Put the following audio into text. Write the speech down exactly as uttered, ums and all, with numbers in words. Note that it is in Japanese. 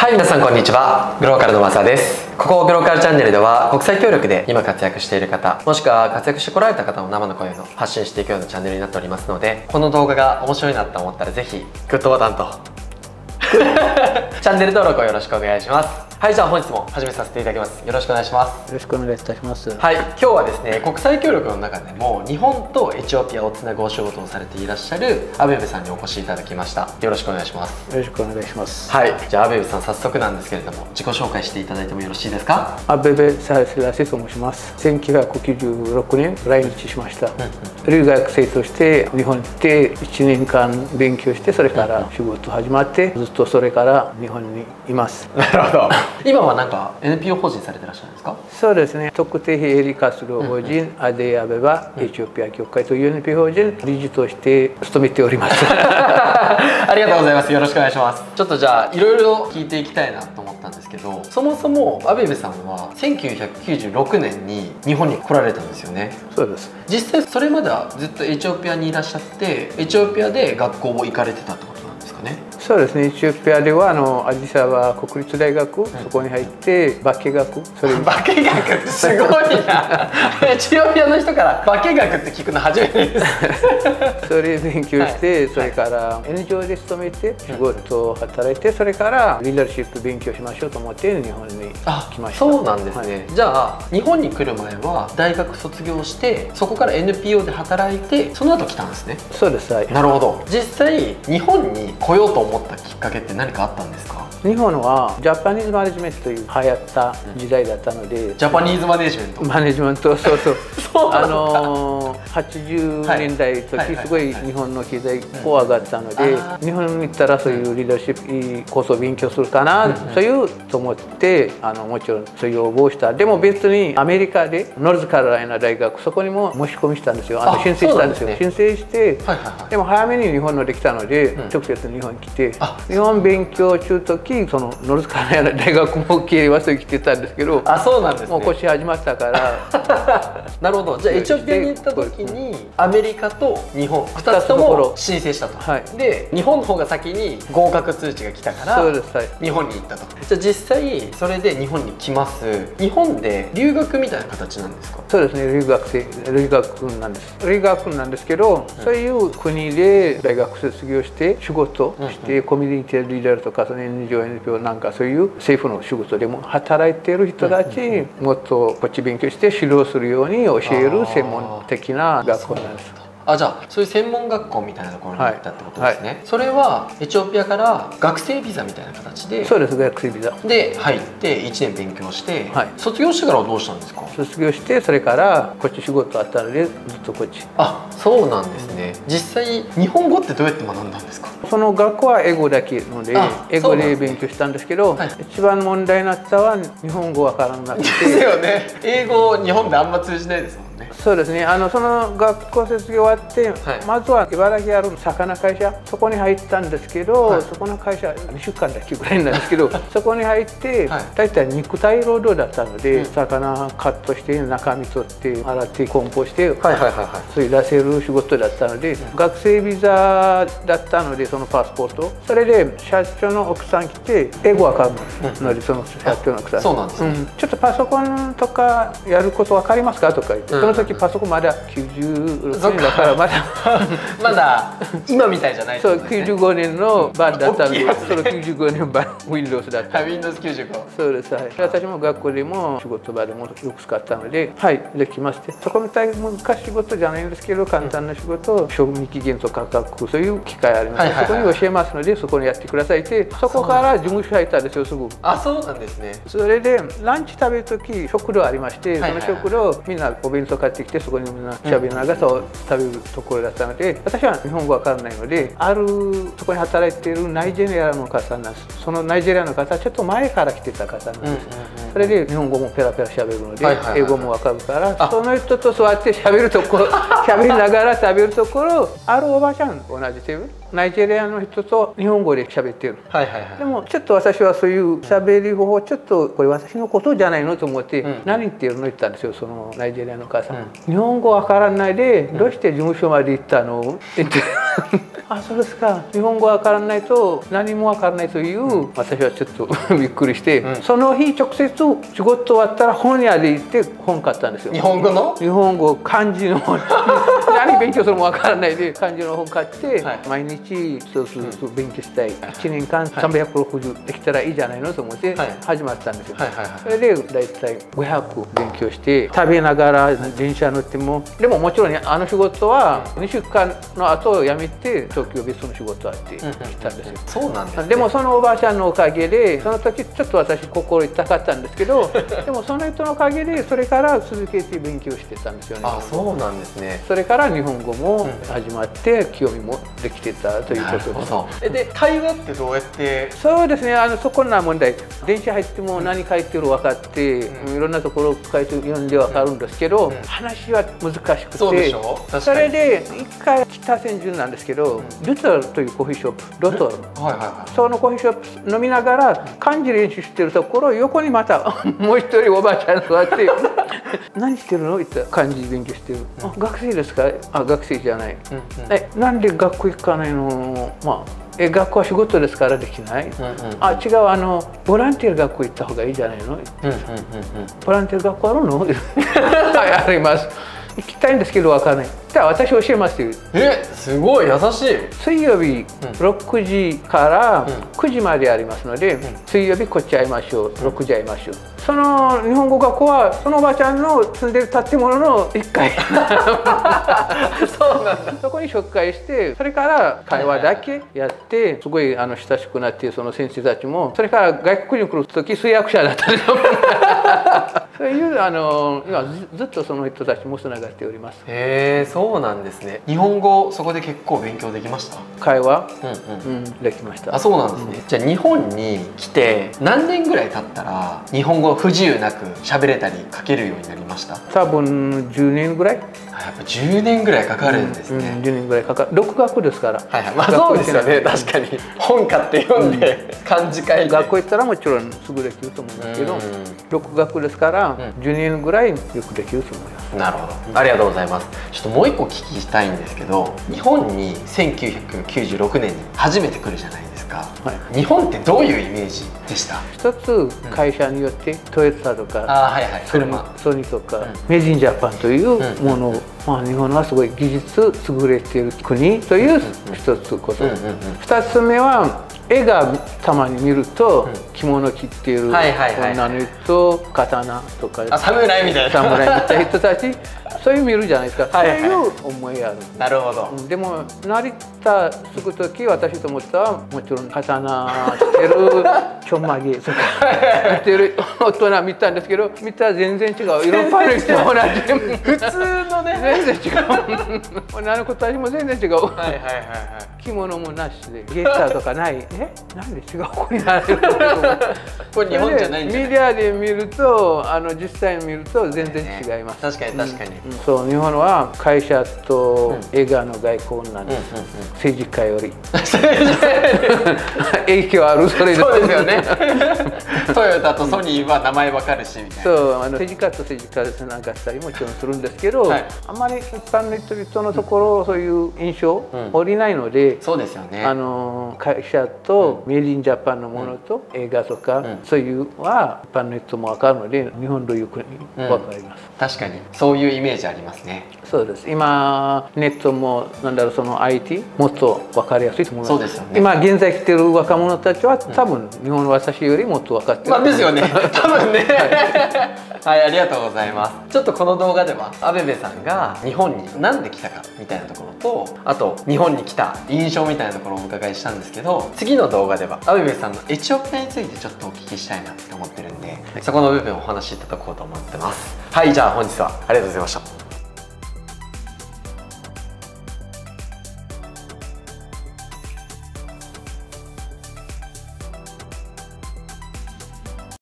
はい、皆さんこんにちは。グローカルのマサです。ここグローカルチャンネルでは国際協力で今活躍している方、もしくは活躍してこられた方の生の声を発信していくようなチャンネルになっておりますので、この動画が面白いなと思ったらぜひグッドボタンとチャンネル登録をよろしくお願いします。はい、じゃあ本日も始めさせていただきます。よろしくお願いします。 よろしくお願いいたします。 はい、今日はですね、国際協力の中でも日本とエチオピアをつなぐお仕事をされていらっしゃるアベベさんにお越しいただきました。よろしくお願いします。 よろしくお願いします。 はい、じゃあアベベさん、早速なんですけれども自己紹介していただいてもよろしいですか？ アベベサースラセと申します。せんきゅうひゃくきゅうじゅうろくねん来日しました。留学生として日本に行っていちねんかん勉強して、それから仕事始まってずっとそれから日本にいます。 なるほど。今はなんか エヌピーオー 法人されてらっしゃるんですか？ そうですね。特定非営利活動法人アデアベバエチオピア協会という エヌピーオー 法人理事として勤めております。 ありがとうございます。よろしくお願いします。ちょっとじゃあいろいろ聞いていきたいなと思ったんですけど、そもそもアベベさんはせんきゅうひゃくきゅうじゅうろくねんに日本に来られたんですよね。 そうです。 実際それまではずっとエチオピアにいらっしゃって、エチオピアで学校を行かれてたってことなんですかね？ そうですね。エチオピアではあのアディサバ国立大学、そこに入って化学、それ化学ってすごいな。エチオピアの人から化学って聞くの初めてです。 それ勉強して、はい、それから エヌジーオー で勤めて仕事を働いて、それからリーダーシップ勉強しましょうと思って日本に来ました。 そうなんですね。はい、じゃあ日本に来る前は大学卒業して、そこから エヌピーオー で働いて、その後来たんですね。 そうです。はい、 なるほど。実際日本に来ようと思ったきっかけって何かあったんですか？ 日本はジャパニーズマネジメントという流行った時代だったので、うん、 ジャパニーズマネジメントマネジメントそうそうそうあのー、はちじゅうねんだいの時すごい日本の経済こう上がったので、日本に行ったらそういうリーダーシップコースを勉強するかな、うん、そういうと思ってあのもちろんそういう応募した。でも別にアメリカでノルズカロライナ大学、そこにも申し込みしたんですよ。あの申請したんですよ。申請して、でも早めに日本のできたので、うん、直接日本に来て、日本勉強中時そのノルズカロライナ大学も経営はそう来てたんですけど、 あ、そうなんですね。 もう腰始まったからなるほど。じゃあエチオピアに行った時にアメリカと日本ふたつとも申請したと。はい、で日本の方が先に合格通知が来たから、そうです、はい、日本に行ったと。じゃあ実際それで日本に来ます。日本で留学みたいな形なんですか？ そうですね。留学生留学なんです。留学なんですけど、うん、そういう国で大学卒業して仕事して、うん、うん、コミュニティリーダーとかその エヌジーオー、エヌピーオー なんかそういう政府の仕事でも働いている人たちにもっとこっち勉強して指導するように教える専門的な学校なんです。 あ、じゃあそういう専門学校みたいなところに行ったってことですね。はいはい、それはエチオピアから学生ビザみたいな形で。そうです、学生ビザで入っていちねん勉強して、はい、卒業してからはどうしたんですか？卒業してそれからこっち仕事あったのでずっとこっち。 あ、そうなんですね。実際日本語ってどうやって学んだんですか？ その学校は英語だけので英語で勉強したんですけど、はい、一番問題になったのは日本語わからなくて。 ですよね。英語日本であんま通じないですもんね。 そうですね。あのその学校卒業終わって、はい、まずは茨城ある魚会社、そこに入ったんですけど、はい、そこの会社にしゅうかんだけぐらいなんですけどそこに入って、はい、大体肉体労働だったので、うん、魚カットして中身取って洗って梱包してそういう出せる仕事だったので、うん、学生ビザだったのでそのパスポート、それで社長の奥さん来て英語わかるので、その社長の奥さん、 そうなんですね、 うん、ちょっとパソコンとかやることわかりますかとか言って、うん、その時パソコンまだきゅうじゅうろくねんだからまだまだ今みたいじゃないですね。 そう、きゅうじゅうごねんの版だったんで、そのきゅうじゅうごねん版 Windows だった。 ウィンドウズきゅうじゅうご。 そうです。はい。私も学校でも仕事場でもよく使ったので、はい、できまして、そこみたい難しい仕事じゃないんですけど、簡単な仕事、賞味期限と価格、そういう機会あります。そこに教えますので、そこにやってくださいって、そこから事務所入ったんですよ、すぐ。 あ、そうなんですね。 それでランチ食べるとき食堂ありまして、その食堂みんなお弁当買ってきて、そこにみんなしゃべりながら食べるところだったので、私は日本語わからないので、あるそこに働いているナイジェリアの方なんです。そのナイジェリアの方はちょっと前から来てた方なんです。それで日本語もペラペラしゃべるので、英語もわかるから、その人と座ってしゃべるところしゃべりながら食べるところ、あるおばちゃん同じテーブル、ナイジェリアの人と日本語で喋ってる。でもちょっと私はそういう喋り方法、ちょっとこれ私のことじゃないのと思って、うん、何言ってるのって言ったんですよ、そのナイジェリアのお母さん。うん、日本語わからないでどうして事務所まで行ったのって言ってあ、そうですか、日本語わからないと何もわからないという、うん、私はちょっとびっくりして、うん、その日直接仕事終わったら本屋で行って本買ったんですよ。 日本語の日本語漢字の本何勉強するもわからないで漢字の本買って、はい、毎日そうそうそう勉強したい、いちねんかんさんびゃくろくじゅうできたらいいじゃないのと思って始まったんですよ。それでだいたいごひゃく勉強して食べながら電車乗っても、でももちろんあの仕事はにしゅうかんの後辞めて東京別の仕事あって来たんですよ。 そうなんですね。 でもそのおばあちゃんのおかげでその時ちょっと私心痛かったんですけどでもその人のおかげでそれから続けて勉強してたんですよね。 あ、そうなんですね。 それから日本語も始まって興味もできてたということです。 え、で会話ってどうやって？ そうですね、あのそこな問題、電車入っても何書いてる分かって、うん、いろんなところ書いて読んで分かるんですけど、うん、話は難しくて、 そうでしょ？ それで一回北千住なんですけど、うん、ルトルというコーヒーショップ、ロトル、はいはいはい、そのコーヒーショップ飲みながら漢字練習してるところ、横にまたもう一人おばあちゃん座って何してるの？言ったら漢字勉強してる。うん、あ、学生ですか？あ、学生じゃない。うんうん、え、なんで学校行かないの？まあえ、学校は仕事ですからできない、うんうん、あ、違う、あのボランティア学校行った方がいいじゃないの、ボランティア学校あるのはい、あります、行きたいんですけど分からない、じゃあ私教えますよ。 え、すごい優しい。 水曜日ろくじからくじまでありますので、うん、水曜日こっち会いましょう、ろくじ会いましょう。その日本語学校はそのおばちゃんの住んでる建物のいっかいそうなんだ。そこに紹介して、それから会話だけやってすごいあの親しくなって、その先生たちもそれから外国に来る時通訳者だったんですよそういうあの今ずっとその人たちもつながっております。 へえ、そうなんですね。日本語そこで結構勉強できました？ 会話、うんうん、うん、できました。 あ、そうなんですね。うん、じゃあ日本に来て何年ぐらい経ったら日本語不自由なく喋れたり書けるようになりました？ 多分じゅうねんぐらい。 やっぱじゅうねんぐらいかかるんですね。うんうん、 じゅうねんぐらいかかる。独学ですから。 はいはい。まあそうですよね。確かに本買って読んで、うん、漢字書いて。 学校行ったらもちろんすぐできると思うんですけど、独学ですから、うん、じゅうねんぐらいよくできると思います。 なるほど。ありがとうございます。ちょっともう一個聞きしたいんですけど、日本にせんきゅうひゃくきゅうじゅうろくねんに初めて来るじゃないですか。はい、日本ってどういうイメージでした？一つ会社によって、うん、トヨタとか、 あ、はいはい、車、 ソニーとか、うん、メイドインジャパンというものを、うん、まあ日本はすごい技術優れている国という一つこと。二つ目は絵がたまに見ると、うん、着物着ている女の人、刀とか、 あ、侍みたいな侍みたいな人たち、そういう見るじゃないですか。そういう思いある。 なるほど。 でも成田着く時、私と思ったらもちろん刀してるちょんまげとか見てる大人見たんですけど、見たら全然違う。色パレルと同じ。 普通のね。 全然違う。女の子たちも全然違う。はいはいはいはい。着物もなしでゲーターとかない。え、なんで違う子になれるの？ これ日本じゃないんじゃない？ メディアで見ると、あの実際に見ると全然違います。 確かに確かに。 うん、そう、日本は会社と映画の外交なんです。政治家より影響ある。それで。 そうですよね。トヨタとソニーは名前わかるしみたいな。 そう、あの政治家と政治家でつながったりもちろんするんですけど、はい、あまり一般の人々のところそういう印象降りないので、 そうですよね。 あの会社とメイドインジャパンのものと映画とか、うん、そういうは一般の人も分かるので、日本という国分かります、 うん、確かにそういうイメージありますね。 そうです。今ネットもなんだろう、その アイティー もっと分かりやすいと思います。 そうですよね。 今現在来てる若者たちは多分日本の私よりもっと分かってる、 まあですよね。多分ね。はい、ありがとうございます。ちょっとこの動画ではアベベさんが日本になんで来たかみたいなところと、あと日本に来た印象みたいなところをお伺いしたんですけど、次の動画ではアベベさんのエチオピアについてちょっとお聞きしたいなって思ってるんで、はい、そこの部分をお話しいただこうと思ってます。はい、じゃあ本日はありがとうございました。